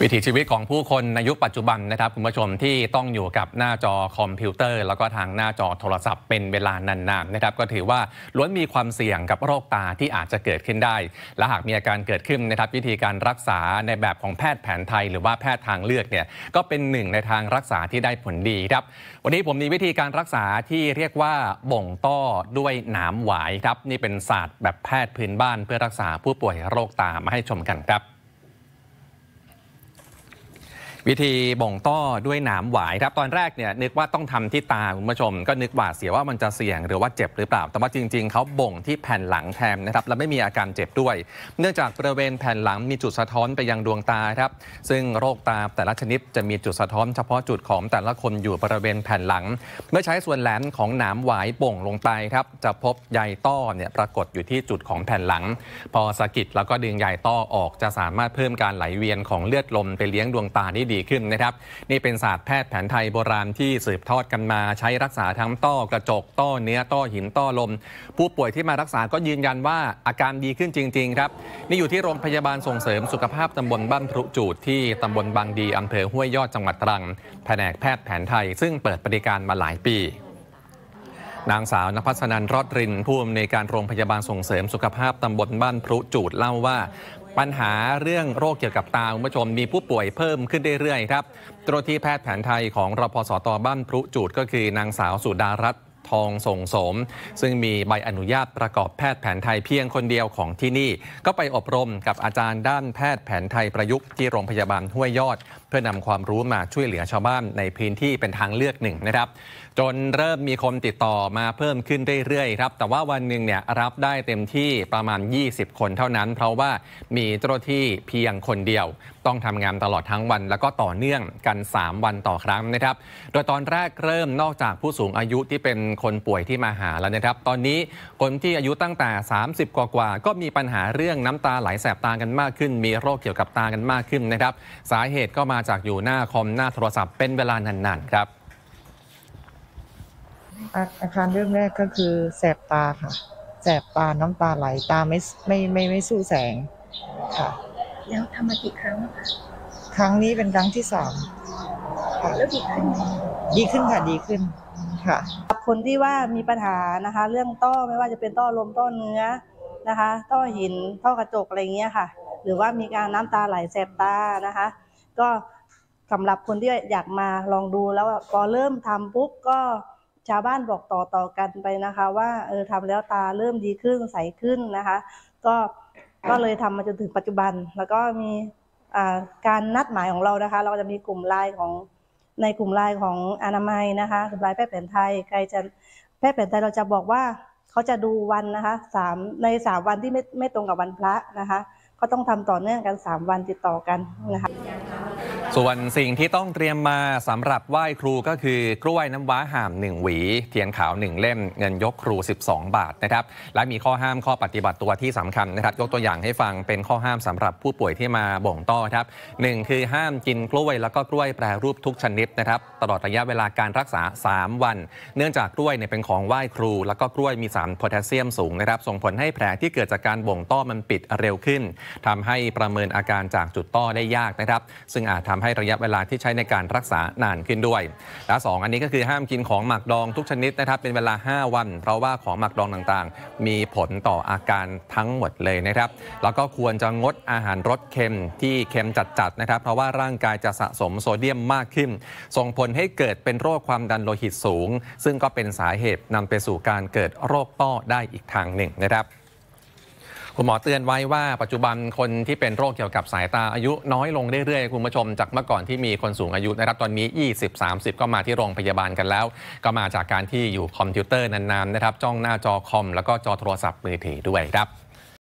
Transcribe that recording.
วิถีชีวิตของผู้คนในยุคปัจจุบันนะครับคุณผู้ชมที่ต้องอยู่กับหน้าจอคอมพิวเตอร์แล้วก็ทางหน้าจอโทรศัพท์เป็นเวลานานๆนะครับก็ถือว่าล้วนมีความเสี่ยงกับโรคตาที่อาจจะเกิดขึ้นได้และหากมีอาการเกิดขึ้นนะครับวิธีการรักษาในแบบของแพทย์แผนไทยหรือว่าแพทย์ทางเลือกเนี่ยก็เป็นหนึ่งในทางรักษาที่ได้ผลดีครับวันนี้ผมมีวิธีการรักษาที่เรียกว่าบ่งต้อด้วยหนามหวายครับนี่เป็นศาสตร์แบบแพทย์พื้นบ้านเพื่อรักษาผู้ป่วยโรคตามาให้ชมกันครับวิธีบ่งต้อด้วยหนามหวายครับตอนแรกเนี่ยนึกว่าต้องทำที่ตาคุณผู้ชมก็นึกหวาดเสียวว่ามันจะเสี่ยงหรือว่าเจ็บหรือเปล่าแต่ว่าจริงๆเขาบ่งที่แผ่นหลังแทนนะครับและไม่มีอาการเจ็บด้วยเนื่องจากบริเวณแผ่นหลังมีจุดสะท้อนไปยังดวงตาครับซึ่งโรคตาแต่ละชนิดจะมีจุดสะท้อนเฉพาะจุดของแต่ละคนอยู่บริเวณแผ่นหลังเมื่อใช้ส่วนแหลมของหนามหวายบ่งลงไปครับจะพบใยต้อเนี่ยปรากฏอยู่ที่จุดของแผ่นหลังพอสะกิดแล้วก็ดึงใยต้อออกจะสามารถเพิ่มการไหลเวียนของเลือดลมไปเลี้ยงดวงตาได้ดีขึ้นนะครับนี่เป็นศาสตร์แพทย์แผนไทยโบราณที่สืบทอดกันมาใช้รักษาทั้งต้อกระจกต้อเนื้อต้อหินต้อลมผู้ป่วยที่มารักษาก็ยืนยันว่าอาการดีขึ้นจริงๆครับนี่อยู่ที่โรงพยาบาลส่งเสริมสุขภาพตำบลบ้านพรุจูดที่ตำบลบางดีอำเภอห้วยยอดจังหวัดตรังแผนกแพทย์แผนไทยซึ่งเปิดบริการมาหลายปีนางสาวนภัสนันท์รอดรินผู้อำนวยการโรงพยาบาลส่งเสริมสุขภาพตำบลบ้านพรุจูดเล่าว่าปัญหาเรื่องโรคเกี่ยวกับตาคุณผู้ชมมีผู้ป่วยเพิ่มขึ้นเรื่อยๆครับเจ้าหน้าที่แพทย์แผนไทยของรพสต.บ้านพรุจูดก็คือนางสาวสุดารัตน์ทองส่งโสมซึ่งมีใบอนุญาตประกอบแพทย์แผนไทยเพียงคนเดียวของที่นี่ก็ไปอบรมกับอาจารย์ด้านแพทย์แผนไทยประยุกต์ที่โรงพยาบาลห้วยยอดเพื่อนำความรู้มาช่วยเหลือชาวบ้านในพื้นที่เป็นทางเลือกหนึ่งนะครับจนเริ่มมีคนติดต่อมาเพิ่มขึ้นเรื่อยๆครับแต่ว่าวันหนึ่งเนี่ยรับได้เต็มที่ประมาณ20คนเท่านั้นเพราะว่ามีเจ้าหน้าที่เพียงคนเดียวต้องทำงานตลอดทั้งวันแล้วก็ต่อเนื่องกัน3วันต่อครั้งนะครับโดยตอนแรกเริ่มนอกจากผู้สูงอายุที่เป็นคนป่วยที่มาหาแล้วนะครับตอนนี้คนที่อายุตั้งแต่30กว่าก็มีปัญหาเรื่องน้ำตาไหลแสบตากันมากขึ้นมีโรคเกี่ยวกับตากันมากขึ้นนะครับสาเหตุก็มาจากอยู่หน้าคอมหน้าโทรศัพท์เป็นเวลานานๆครับอาการเรื่องแรกก็คือแสบตาค่ะแสบตาน้ำตาไหลตาไม่สู้แสงค่ะแล้วทำมากี่ครั้งคะครั้งนี้เป็นครั้งที่3ค่ะแล้วดีขึ้นค่ะดีขึ้นค่ะคนที่ว่ามีปัญหานะคะเรื่องต้อไม่ว่าจะเป็นต้อลมต้อเนื้อนะคะต้อหินต้อกระจกอะไรเงี้ยค่ะหรือว่ามีการน้ำตาไหลแสบตานะคะก็สำหรับคนที่อยากมาลองดูแล้วพอเริ่มทำปุ๊บก็ชาวบ้านบอกต่อกันไปนะคะว่าทำแล้วตาเริ่มดีขึ้นใสขึ้นนะคะก็เลยทำมาจนถึงปัจจุบันแล้วก็มีการนัดหมายของเรานะคะเราจะมีกลุ่มไลน์ในกลุ่มไลน์ของอนามัยนะคะกลุ่มไลน์แพทย์แผนไทยใครจะแพทย์แผนไทยเราจะบอกว่าเขาจะดูวันนะคะใน3วันที่ไม่ตรงกับวันพระนะคะก็ต้องทำต่อเนื่องกัน3วันติดต่อกันนะคะส่วนสิ่งที่ต้องเตรียมมาสำหรับไหว้ครูก็คือกล้วยน้ำว้าห่าม1หวีเทียนขาว1เล่มเงินยกครู12 บาทนะครับและมีข้อห้ามข้อปฏิบัติตัวที่สำคัญนะครับยกตัวอย่างให้ฟังเป็นข้อห้ามสำหรับผู้ป่วยที่มาบ่งต้อครับ1คือห้ามกินกล้วยแล้วก็กล้วยแปรรูปทุกชนิดนะครับตลอดระยะเวลาการรักษา3วันเนื่องจากกล้วยเนี่ยเป็นของไหว้ครูแล้วก็กล้วยมีสารโพแทสเซียมสูงนะครับส่งผลให้แผลที่เกิดจากการบ่งต้อมันปิดเร็วขึ้นทำให้ประเมินอาการจากจุดต้อได้ยากนะครับซึ่งอาจทำให้ระยะเวลาที่ใช้ในการรักษานานขึ้นด้วยและ2อันนี้ก็คือห้ามกินของหมักดองทุกชนิดนะครับเป็นเวลา5วันเพราะว่าของหมักดองต่างๆมีผลต่ออาการทั้งหมดเลยนะครับแล้วก็ควรจะงดอาหารรสเค็มที่เค็มจัดๆนะครับเพราะว่าร่างกายจะสะสมโซเดียมมากขึ้นส่งผลให้เกิดเป็นโรคความดันโลหิตสูงซึ่งก็เป็นสาเหตุนำไปสู่การเกิดโรคต้อได้อีกทางหนึ่งนะครับคุณหมอเตือนไว้ว่าปัจจุบันคนที่เป็นโรคเกี่ยวกับสายตาอายุน้อยลงเรื่อยๆคุณผู้ชมจากเมื่อก่อนที่มีคนสูงอายุนะครับตอนนี้20-30ก็มาที่โรงพยาบาลกันแล้วก็มาจากการที่อยู่คอมพิวเตอร์นานๆนะครับจ้องหน้าจอคอมแล้วก็จอโทรศัพท์มือถือด้วยครับ